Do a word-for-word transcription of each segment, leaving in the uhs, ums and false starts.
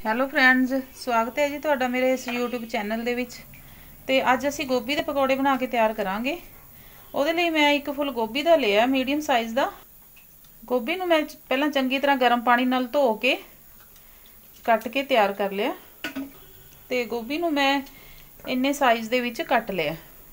Hello friends, ਸਵਾਗਤ ਹੈ ਜੀ ਤੁਹਾਡਾ ਮੇਰੇ ਇਸ YouTube ਚੈਨਲ ਦੇ ਵਿੱਚ। ਤੇ ਅੱਜ ਅਸੀਂ ਗੋਭੀ ਦੇ ਪਕੌੜੇ ਬਣਾ ਕੇ ਤਿਆਰ ਕਰਾਂਗੇ। ਉਹਦੇ ਲਈ ਮੈਂ ਇੱਕ ਫੁੱਲ ਗੋਭੀ ਦਾ ਲਿਆ ਮੀਡੀਅਮ ਸਾਈਜ਼ ਦਾ। ਗੋਭੀ ਨੂੰ ਮੈਂ ਪਹਿਲਾਂ ਚੰਗੀ ਤਰ੍ਹਾਂ ਗਰਮ ਪਾਣੀ ਨਾਲ ਧੋ ਕੇ ਕੱਟ ਕੇ ਤਿਆਰ ਕਰ ਲਿਆ ਤੇ ਗੋਭੀ ਨੂੰ ਮੈਂ ਇੰਨੇ ਸਾਈਜ਼ ਦੇ ਵਿੱਚ ਕੱਟ ਲਿਆ।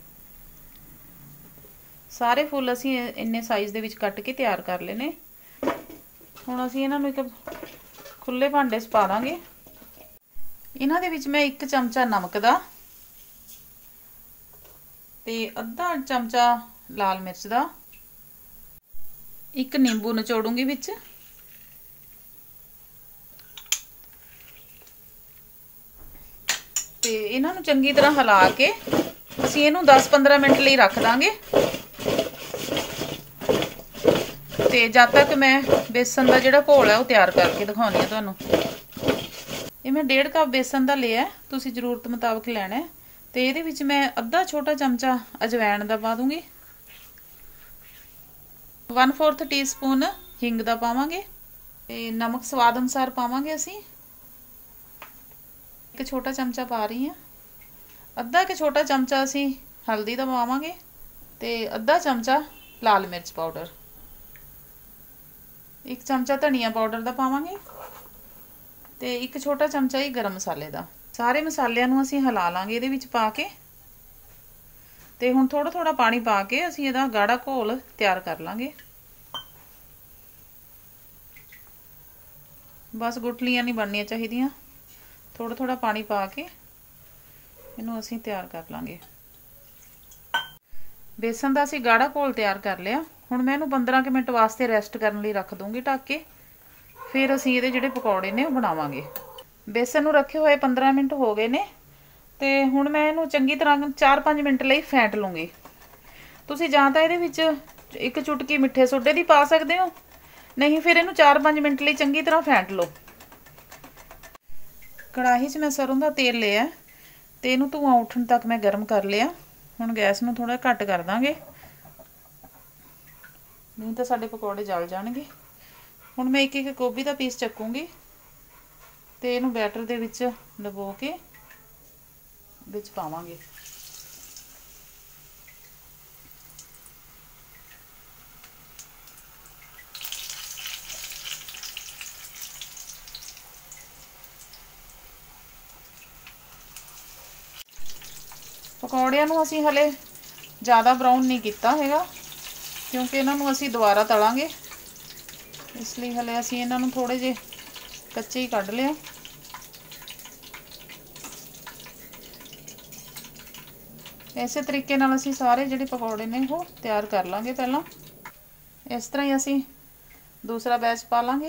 ਸਾਰੇ ਫੁੱਲ ਅਸੀਂ ਇੰਨੇ ਸਾਈਜ਼ ਦੇ ਵਿੱਚ ਕੱਟ ਕੇ ਤਿਆਰ ਕਰ ਲਏ ਨੇ। ਹੁਣ ਅਸੀਂ ਇਹਨਾਂ ਨੂੰ ਇੱਕ ਖੁੱਲੇ ਭਾਂਡੇ 'ਚ ਪਾ ਦਾਂਗੇ। ਇਹਨਾਂ ਦੇ ਵਿੱਚ ਮੈਂ ਇੱਕ ਚਮਚਾ ਨਮਕ ਦਾ ਤੇ ਅੱਧਾ ਚਮਚਾ ਲਾਲ ਮਿਰਚ ਦਾ, ਇੱਕ ਨਿੰਬੂ ਨਿਚੋੜੂੰਗੀ ਵਿੱਚ, ਤੇ ਇਹਨਾਂ ਨੂੰ ਚੰਗੀ ਤਰ੍ਹਾਂ ਹਿਲਾ ਕੇ ਅਸੀਂ ਇਹਨੂੰ ਦਸ ਪੰਦਰਾਂ ਮਿੰਟ ਲਈ ਰੱਖ ਦਾਂਗੇ। ਤੇ ਜਦ ਤੱਕ ਮੈਂ ਬੇਸਨ ਦਾ ਜਿਹੜਾ ਘੋਲ ਹੈ ਉਹ ਤਿਆਰ ਕਰਕੇ ਦਿਖਾਉਣੀ ਆ ਤੁਹਾਨੂੰ। ਇਹ ਮੈਂ ਡੇਢ ਕੱਪ ਬੇਸਨ ਦਾ ਲਿਆ, ਤੁਸੀਂ ਜ਼ਰੂਰਤ ਮੁਤਾਬਕ ਲੈਣਾ ਹੈ। ਤੇ ਇਹਦੇ ਵਿੱਚ ਮੈਂ ਅੱਧਾ ਛੋਟਾ ਚਮਚਾ ਅਜਵਾਇਣ ਦਾ ਪਾ ਦੂੰਗੀ, वन फोर्थ टीस्पून ਹਿੰਗ ਦਾ ਪਾਵਾਂਗੇ ਤੇ ਨਮਕ ਸਵਾਦ ਅਨੁਸਾਰ ਪਾਵਾਂਗੇ। ਅਸੀਂ ਇੱਕ ਛੋਟਾ ਚਮਚਾ ਪਾ ਰਹੀ ਹਾਂ। ਅੱਧਾ ਕਿ ਛੋਟਾ ਚਮਚਾ ਅਸੀਂ ਹਲਦੀ ਦਾ ਪਾਵਾਂਗੇ ਤੇ ਅੱਧਾ ਚਮਚਾ ਲਾਲ ਮਿਰਚ ਪਾਊਡਰ, ਇੱਕ ਚਮਚਾ ਧਨੀਆ ਪਾਊਡਰ ਦਾ ਪਾਵਾਂਗੇ ਤੇ ਇੱਕ ਛੋਟਾ ਚਮਚਾ ਹੀ ਗਰਮ ਮਸਾਲੇ ਦਾ। ਸਾਰੇ ਮਸਾਲਿਆਂ ਨੂੰ ਅਸੀਂ ਹਿਲਾ ਲਾਂਗੇ ਇਹਦੇ ਵਿੱਚ ਪਾ ਕੇ। ਤੇ ਹੁਣ ਥੋੜਾ ਥੋੜਾ ਪਾਣੀ ਪਾ ਕੇ ਅਸੀਂ ਇਹਦਾ ਗਾੜਾ ਘੋਲ ਤਿਆਰ ਕਰ ਲਾਂਗੇ। ਬਸ ਗੁਠਲੀਆਂ ਨਹੀਂ ਬਣਨੀਆਂ ਚਾਹੀਦੀਆਂ, ਥੋੜਾ ਥੋੜਾ ਪਾਣੀ ਪਾ ਕੇ ਇਹਨੂੰ ਅਸੀਂ ਤਿਆਰ ਕਰ ਲਾਂਗੇ। ਬੇਸਨ ਦਾ ਅਸੀਂ ਗਾੜਾ ਘੋਲ ਤਿਆਰ ਕਰ ਲਿਆ। ਹੁਣ ਮੈਂ ਇਹਨੂੰ ਪੰਦਰਾਂ ਕੁ ਮਿੰਟ ਵਾਸਤੇ ਰੈਸਟ ਕਰਨ ਲਈ ਰੱਖ ਦੂੰਗੀ ਢੱਕ ਕੇ। ਫਿਰ ਅਸੀਂ ਇਹਦੇ ਜਿਹੜੇ ਪਕੌੜੇ ਨੇ ਉਹ ਬਣਾਵਾਂਗੇ। ਬੇਸਨ ਨੂੰ ਰੱਖੇ ਹੋਏ ਪੰਦਰਾਂ ਮਿੰਟ ਹੋ ਗਏ ਨੇ ਤੇ ਹੁਣ ਮੈਂ ਇਹਨੂੰ ਚੰਗੀ ਤਰ੍ਹਾਂ ਚਾਰ ਪੰਜ ਮਿੰਟ ਲਈ ਫੈਂਟ ਲੂੰਗੀ। ਤੁਸੀਂ ਜਾਂ ਤਾਂ ਇਹਦੇ ਵਿੱਚ ਇੱਕ ਚੁਟਕੀ ਮਿੱਠੇ ਸੋਡੇ ਦੀ ਪਾ ਸਕਦੇ ਹੋ, ਨਹੀਂ ਫਿਰ ਇਹਨੂੰ ਚਾਰ ਪੰਜ ਮਿੰਟ ਲਈ ਚੰਗੀ ਤਰ੍ਹਾਂ ਫੈਂਟ ਲਓ। ਕੜਾਹੀ 'ਚ ਮੈਂ ਸਰੋਂ ਦਾ ਤੇਲ ਲਿਆ ਤੇ ਇਹਨੂੰ ਧੂਆਂ ਉੱਠਣ ਤੱਕ ਮੈਂ ਗਰਮ ਕਰ ਲਿਆ। ਹੁਣ ਗੈਸ ਨੂੰ ਥੋੜਾ ਘੱਟ ਕਰ ਦਾਂਗੇ, ਨਹੀਂ ਤਾਂ ਸਾਡੇ ਪਕੌੜੇ ਜਲ ਜਾਣਗੇ। ਹੁਣ ਮੈਂ ਇੱਕ ਇੱਕ ਗੋਭੀ ਦਾ ਪੀਸ ਚੱਕੂੰਗੀ ਤੇ ਇਹਨੂੰ ਬੈਟਰ ਦੇ ਵਿੱਚ ਡੁਬੋ ਕੇ ਵਿੱਚ ਪਾਵਾਂਗੇ। ਪਕੌੜਿਆਂ ਨੂੰ ਅਸੀਂ ਹਲੇ ਜ਼ਿਆਦਾ ਬਰਾਊਨ ਨਹੀਂ ਕੀਤਾ ਹੈਗਾ ਕਿਉਂਕਿ ਇਹਨਾਂ ਨੂੰ ਅਸੀਂ ਦੁਬਾਰਾ ਤਲਾਂਗੇ, ਇਸ ਲਈ ਹਲੇ ਅਸੀਂ ਇਹਨਾਂ ਨੂੰ ਥੋੜੇ ਜਿਹੇ ਕੱਚੇ ਹੀ ਕੱਢ ਲਿਆ। ਇਸੇ ਤਰੀਕੇ ਨਾਲ ਅਸੀਂ ਸਾਰੇ ਜਿਹੜੇ ਪਕੌੜੇ ਨੇ ਉਹ ਤਿਆਰ ਕਰ ਲਾਂਗੇ। ਪਹਿਲਾਂ ਇਸ ਤਰ੍ਹਾਂ ਹੀ ਅਸੀਂ ਦੂਸਰਾ ਬੈਚ ਪਾ ਲਾਂਗੇ।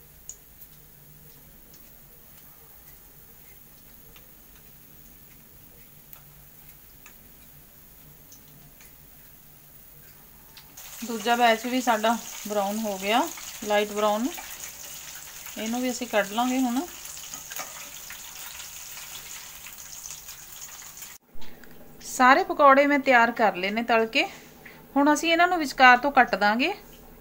ਦੂਜਾ ਬੈਚ ਵੀ ਸਾਡਾ ਬਰਾਊਨ ਹੋ ਗਿਆ, ਲਾਈਟ ਬਰਾਊਨ। ਇਹਨੂੰ ਵੀ ਅਸੀਂ ਕੱਢ ਲਾਂਗੇ। ਹੁਣ ਸਾਰੇ ਪਕੌੜੇ ਮੈਂ ਤਿਆਰ ਕਰ ਲਏ ਨੇ ਤਲ ਕੇ। ਹੁਣ ਅਸੀਂ ਇਹਨਾਂ ਨੂੰ ਵਿਚਕਾਰ ਤੋਂ ਕੱਟ ਦਾਂਗੇ।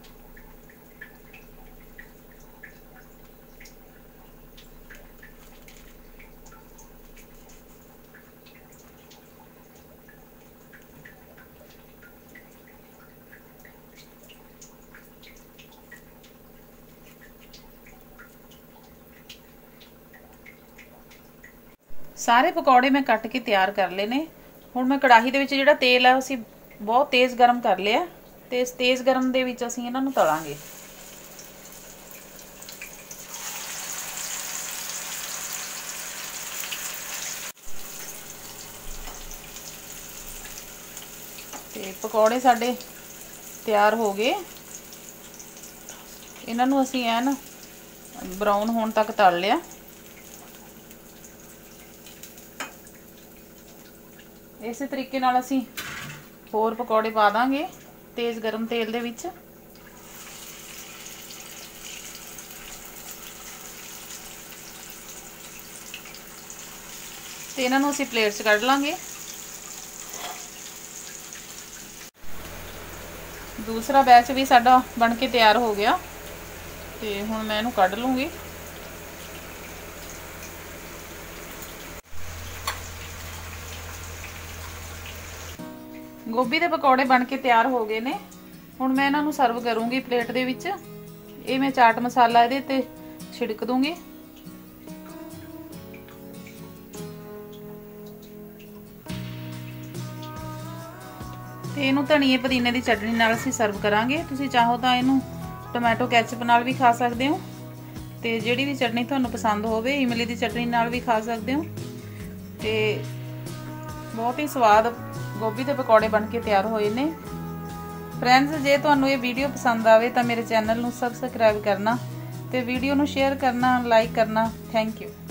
ਸਾਰੇ ਪਕੌੜੇ ਮੈਂ ਕੱਟ ਕੇ ਤਿਆਰ ਕਰ ਲਏ ਨੇ। ਹੁਣ ਮੈਂ ਕੜਾਹੀ ਦੇ ਵਿੱਚ ਜਿਹੜਾ ਤੇਲ ਹੈ ਅਸੀਂ ਬਹੁਤ ਤੇਜ਼ ਗਰਮ ਕਰ ਲਿਆ ਤੇ ਇਸ ਤੇਜ਼ ਗਰਮ ਦੇ ਵਿੱਚ ਅਸੀਂ ਇਹਨਾਂ ਨੂੰ ਤਲਾਂਗੇ। ਤੇ ਪਕੌੜੇ ਸਾਡੇ ਤਿਆਰ ਹੋ ਗਏ। ਇਹਨਾਂ ਨੂੰ ਅਸੀਂ ਐਨ ਬਰਾਊਨ ਹੋਣ ਤੱਕ ਤਲ ਲਿਆ। ਇਸੇ ਤਰੀਕੇ ਨਾਲ ਅਸੀਂ ਹੋਰ ਪਕੌੜੇ ਪਾ ਦਾਂਗੇ ਤੇਜ਼ ਗਰਮ ਤੇਲ ਦੇ ਵਿੱਚ। ਤੇ ਇਹਨਾਂ ਨੂੰ ਅਸੀਂ ਪਲੇਟ 'ਚ ਕੱਢ ਲਾਂਗੇ। दूसरा बैच भी साडा बन के तैयार हो गया। तो हुण मैं इहनूं कढ लूँगी। गोभी के पकौड़े बन के तैयार हो गए ने। हुण मैं इन्हां नूं सर्व करूँगी प्लेट दे विच। ये मैं चाट मसाला इहदे ते छिड़क दूँगी। ते इहनूं धनीए पुदीने दी चटनी नाल असीं सर्व करांगे। तुसीं चाहो तां इहनूं टोमैटो कैचअप नाल भी खा सकदे हो, ते जिहड़ी भी चटनी तुहानूं पसंद होवे, इमली दी चटनी नाल भी खा सकदे हो। ते बहुत ही स्वाद गोभी के पकौड़े बन के तैयार होए ने। फ्रेंड्स, जे तुहानूं ये वीडियो पसंद आवे तां मेरे चैनल नूं सबसक्राइब करना ते वीडियो नूं शेयर करना, लाइक करना। Thank you.